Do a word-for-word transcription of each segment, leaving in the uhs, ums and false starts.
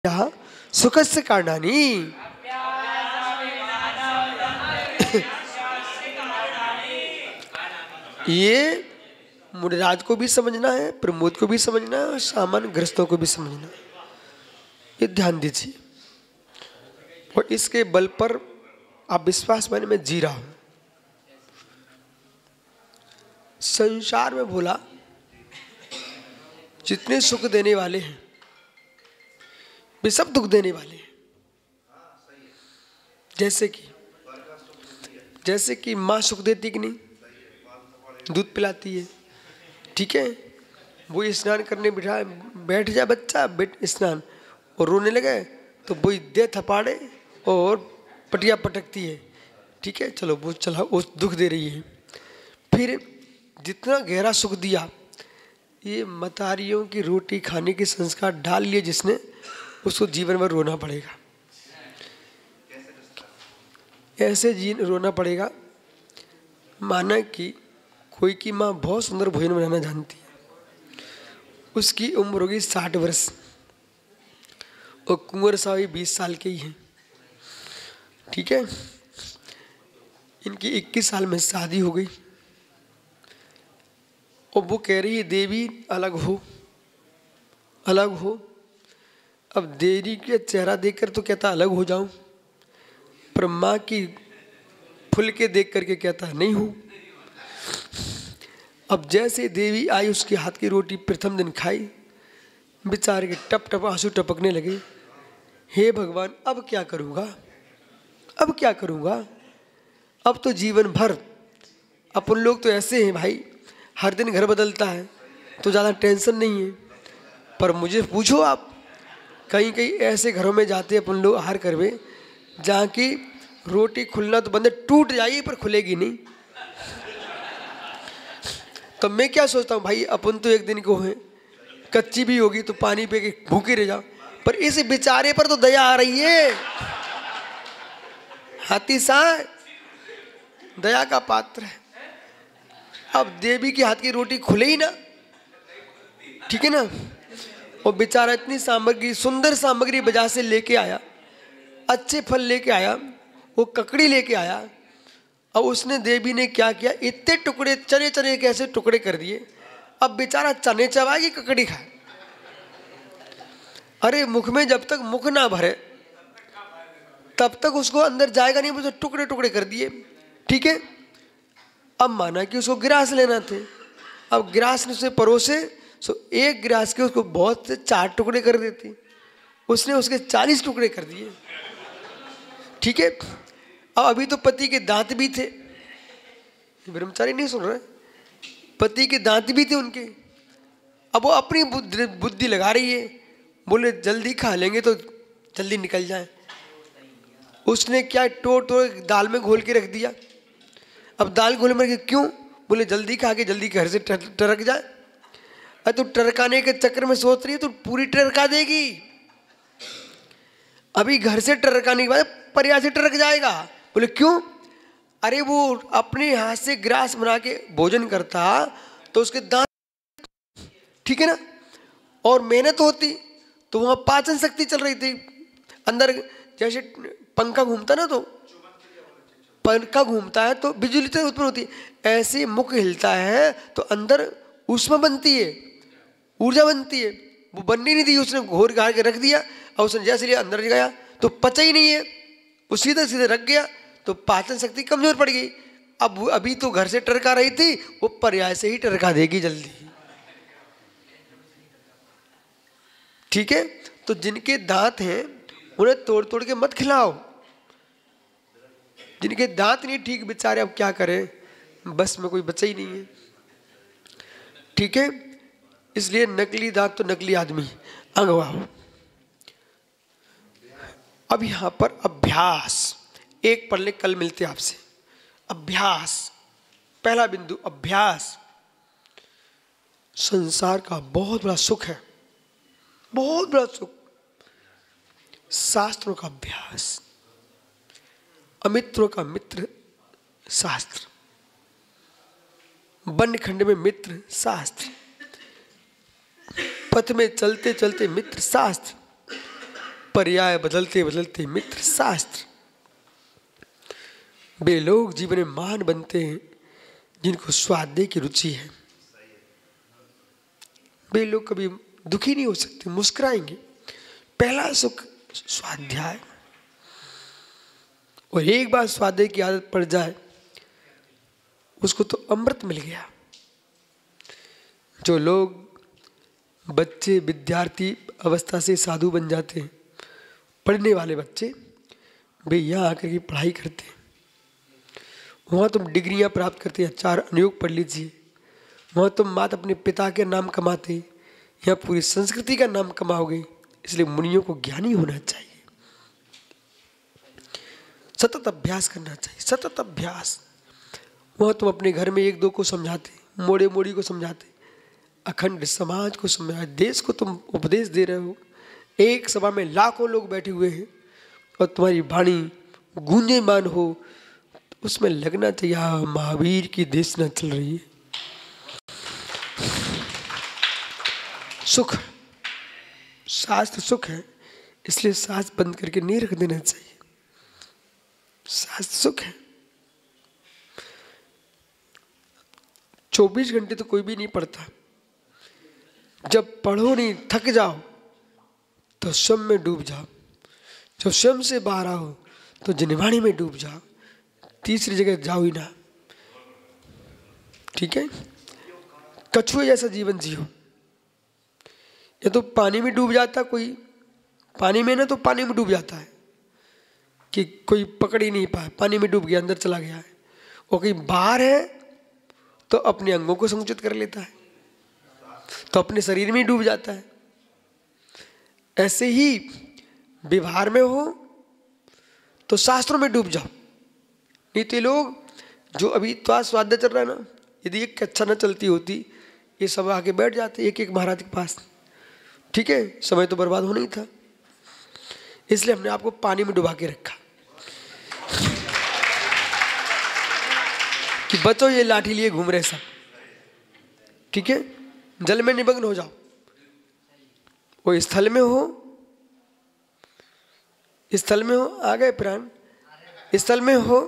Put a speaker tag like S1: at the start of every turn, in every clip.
S1: सुखस्य कारणानि। ये मुनिराज को भी समझना है, प्रमोद को भी समझना है और सामान्य गृहस्थों को भी समझना है। ये ध्यान दीजिए और इसके बल पर आप विश्वास माने मैं जी रहा हूं। संसार में बोला जितने सुख देने वाले हैं वे सब दुख देने वाले हैं। जैसे कि जैसे कि माँ सुख देती कि नहीं, दूध पिलाती है, ठीक है। वो स्नान करने बिठा बैठ जा बच्चा, बैठ स्नान, और रोने लगे तो वो दे थपाड़े और पटिया पटकती है, ठीक है। चलो वो चला, वो दुख दे रही है। फिर जितना गहरा सुख दिया, ये मतारियों की रोटी खाने के संस्कार डाल लिए जिसने, उसको जीवन भर रोना पड़ेगा। ऐसे जी रोना पड़ेगा माना कि कोई की माँ बहुत सुंदर भोजन बनाना जानती है, उसकी उम्र होगी साठ वर्ष और कुंवर साहब बीस साल के ही हैं, ठीक है। इनकी इक्कीस साल में शादी हो गई और वो कह रही है देवी अलग हो अलग हो। अब देवी के चेहरा देखकर तो कहता अलग हो जाऊं, पर माँ की फुल के देख करके कहता नहीं हूं। अब जैसे देवी आई, उसके हाथ की रोटी प्रथम दिन खाई, बेचारे के टप टप आंसू टपकने लगे। हे भगवान, अब क्या करूँगा, अब क्या करूँगा। अब तो जीवन भर, अपन लोग तो ऐसे हैं भाई, हर दिन घर बदलता है तो ज़्यादा टेंशन नहीं है। पर मुझे पूछो आप, कहीं कहीं ऐसे घरों में जाते अपन लोग आहार करवे जहाँ की रोटी खुलना तो बंद, टूट जाएगी पर खुलेगी नहीं। तो मैं क्या सोचता हूँ भाई, अपन तो एक दिन को है, कच्ची भी होगी तो पानी पे के भूखे रह जाओ, पर इस बेचारे पर तो दया आ रही है। हाथी सा दया का पात्र है। अब देवी की हाथ की रोटी खुले ही ना, ठीक है ना। और बेचारा इतनी सामग्री, सुंदर सामग्री बाजार से लेके आया, अच्छे फल लेके आया, वो ककड़ी लेके आया। अब उसने देवी ने क्या किया, इतने टुकड़े चने चने के ऐसे टुकड़े कर दिए। अब बेचारा चने चबाएगी ककड़ी खाए। अरे मुख में जब तक मुख ना भरे तब तक उसको अंदर जाएगा नहीं, मुझे टुकड़े टुकड़े कर दिए, ठीक है। अब माना कि उसको गिरास लेना थे, अब गिरास ने उसे परोसे, सो एक गिरास के उसको बहुत से चार टुकड़े कर देती, उसने उसके चालीस टुकड़े कर दिए, ठीक है। अब अभी तो पति के दांत भी थे, ब्रह्मचारी नहीं सुन रहे, पति के दांत भी थे उनके। अब वो अपनी बुद्धि लगा रही है, बोले जल्दी खा लेंगे तो जल्दी निकल जाए। उसने क्या टोट टोड़ दाल में घोल के रख दिया। अब दाल घोल में क्यों, बोले जल्दी खा के जल्दी घर से टरक जाए। अरे तो टरकाने के चक्कर में सोच रही है तो पूरी टरका देगी, अभी घर से टरकाने के बाद परिया से टरक जाएगा। बोले क्यों, अरे वो अपने हाथ से ग्रास बना के भोजन करता तो उसके दांत, ठीक है ना, और मेहनत होती तो वहाँ पाचन शक्ति चल रही थी अंदर। जैसे पंखा घूमता ना, तो पंखा घूमता है तो बिजली तो उत्पन्न होती है, ऐसे मुख हिलता है तो अंदर ऊष्मा बनती है, ऊर्जा बनती है। वो बननी नहीं थी, उसने घोर घार के रख दिया और उसने जैसे लिया अंदर गया तो पचा ही नहीं है, वो सीधे सीधे रख गया तो पाचन शक्ति कमजोर पड़ गई। अब अभी तो घर से टरका रही थी, वो पर्याय से ही टरका देगी जल्दी, ठीक है। तो जिनके दांत हैं उन्हें तोड़ तोड़ के मत खिलाओ, जिनके दांत नहीं ठीक बेचारे अब क्या करें, बस में कोई बचा ही नहीं है, ठीक है। इसलिए नकली दांत तो नकली आदमी अंगवाओ। अब यहां पर अभ्यास एक पढ़ ले, कल मिलते आपसे। अभ्यास, पहला बिंदु अभ्यास। संसार का बहुत बड़ा सुख है, बहुत बड़ा सुख, शास्त्रों का अभ्यास। अमित्रों का मित्र शास्त्र, वन खंड में मित्र शास्त्र, पथ में चलते चलते मित्र शास्त्र, पर्याय बदलते बदलते मित्र शास्त्र। वे लोग जीवन में महान बनते हैं जिनको स्वाध्याय की रुचि है। वे लोग कभी दुखी नहीं हो सकते, मुस्कुराएंगे। पहला सुख स्वाध्याय, और एक बार स्वाध्याय की आदत पड़ जाए उसको तो अमृत मिल गया। जो लोग बच्चे विद्यार्थी अवस्था से साधु बन जाते हैं, पढ़ने वाले बच्चे, वे यहाँ आकर के पढ़ाई करते हैं। वहाँ तुम डिग्रियाँ प्राप्त करते हैं, चार अनुयोग पढ़ लीजिए। वहाँ तुम मात अपने पिता के नाम कमाते, यहाँ पूरी संस्कृति का नाम कमाओगे। इसलिए मुनियों को ज्ञानी होना चाहिए, सतत अभ्यास करना चाहिए, सतत अभ्यास। वहाँ तुम अपने घर में एक दो को समझाते, मोड़े मोड़ी को समझाते, अखंड समाज को समझाते, देश को तुम उपदेश दे रहे हो। एक सभा में लाखों लोग बैठे हुए हैं और तुम्हारी वाणी गूंजेमान हो, उसमें लगना चाहिए हाँ महावीर की देशना चल रही है। सुख, शास्त्र सुख है, इसलिए शास्त्र बंद करके नहीं रख देना चाहिए। शास्त्र सुख है। चौबीस घंटे तो कोई भी नहीं पढ़ता। जब पढ़ो नहीं, थक जाओ तो स्वयं में डूब जाओ। जब स्वयं से बाहर आओ तो जनवाणी में डूब जाओ, तीसरी जगह जाओ ही ना। ठीक है, कछुए जैसा जीवन जियो। ये तो पानी में डूब जाता कोई, पानी में ना तो पानी में डूब जाता है कि कोई पकड़ ही नहीं पाया, पानी में डूब गया, अंदर चला गया है। और कहीं बाहर है तो अपने अंगों को संकुचित कर लेता है, तो अपने शरीर में ही डूब जाता है। ऐसे ही व्यवहार में हो तो शास्त्रों में डूब जाओ। नहीं तो ये लोग जो अभी तो स्वाध्याय चल रहा है ना, यदि एक कक्षा न चलती होती, ये सब आके बैठ जाते एक एक महाराज के पास। ठीक है, समय तो बर्बाद होना ही था। इसलिए हमने आपको पानी में डुबा के रखा कि बचो, ये लाठी लिए घूम रहे सब। ठीक है, जल में निमग्न हो जाओ। वो स्थल में हो, स्थल में हो, आ गए प्राण, स्थल में हो,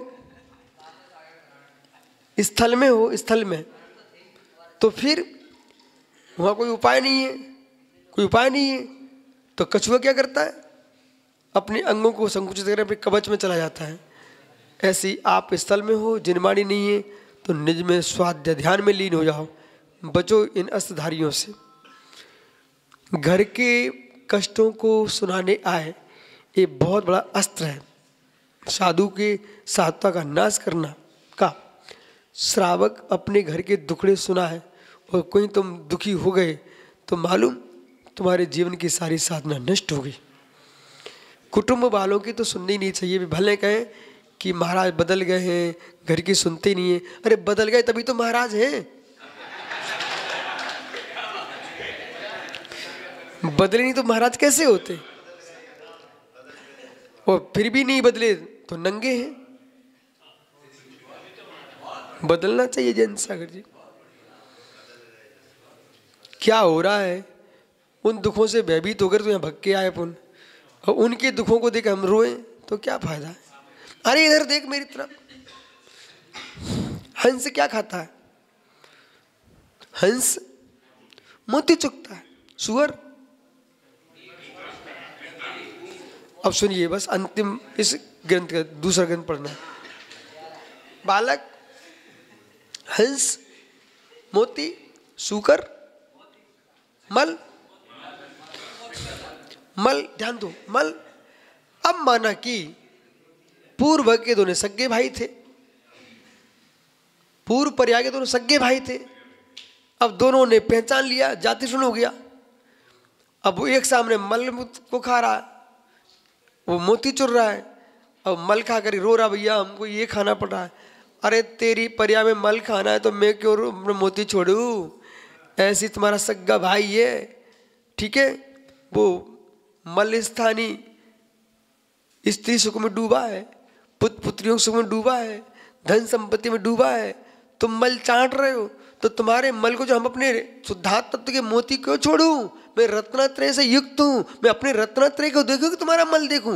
S1: स्थल में हो, स्थल में, तो फिर वहां कोई उपाय नहीं है, कोई उपाय नहीं है। तो कछुआ क्या करता है, अपने अंगों को संकुचित कर अपने कवच में चला जाता है। ऐसे ही आप स्थल में हो, जिनवाणी नहीं है, तो निज में स्वाध्याय ध्यान में लीन हो जाओ। बचो इन अस्त्रधारियों से। घर के कष्टों को सुनाने आए, ये बहुत बड़ा अस्त्र है। साधु के साधुता का नाश करना का। श्रावक अपने घर के दुखड़े सुना है और कोई तुम दुखी हो गए तो मालूम तुम्हारे जीवन की सारी साधना नष्ट हो गई। कुटुंब वालों की तो सुननी नहीं चाहिए। भले कहें कि महाराज बदल गए हैं, घर की सुनते नहीं है। अरे बदल गए तभी तो महाराज हैं। बदले नहीं तो महाराज कैसे होते? और फिर भी नहीं बदले तो नंगे हैं। बदलना चाहिए जयंत सागर जी। क्या हो रहा है, उन दुखों से भयभीत होकर तो यहाँ भग के आए पुन, और उनके दुखों को देख हम रोए तो क्या फायदा है? अरे इधर देख मेरी तरफ, हंस क्या खाता है? हंस मोती चुगता है, सुअर। अब सुनिए, बस अंतिम इस ग्रंथ का दूसरा ग्रंथ पढ़ना है। बालक, हंस, मोती, सूकर, मल। मल, ध्यान दो, मल। अब माना कि पूर्व के दोनों सगे भाई थे, पूर्व पर्याय के दोनों सगे भाई थे। अब दोनों ने पहचान लिया, जाति शुरू हो गया। अब वो एक सामने मल को खा रहा है, वो मोती चुर रहा है। अब मल खा कर रो रहा, भैया हमको ये खाना पड़ रहा है। अरे तेरी पर्याय में मल खाना है तो मैं क्यों मोती छोड़ूं? ऐसी तुम्हारा सगा भाई है। ठीक है, वो मल स्थानी स्त्री सुख में डूबा है, पुत्र पुत्रियों सुख में डूबा है, धन संपत्ति में डूबा है। तुम मल चाट रहे हो तो तुम्हारे मल को जो हम अपने शुद्धात्म तत्व के मोती क्यों छोड़ूं? मैं रत्नत्रय से युक्त हूं, मैं अपने रत्नत्रय को देखूं कि तुम्हारा मल देखूं?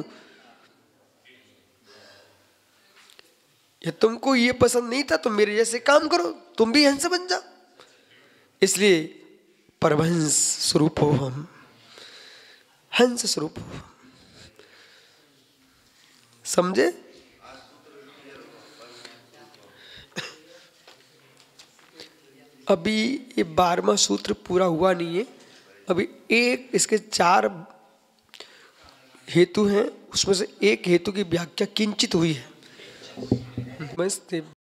S1: या तुमको ये पसंद नहीं था तो मेरे जैसे काम करो, तुम भी हंस बन जाओ। इसलिए परमहंस स्वरूप हो हम, हंस स्वरूप हो, समझे? अभी ये बारहवां सूत्र पूरा हुआ नहीं है, अभी एक इसके चार हेतु हैं, उसमें से एक हेतु की व्याख्या किंचित हुई है। नमस्ते।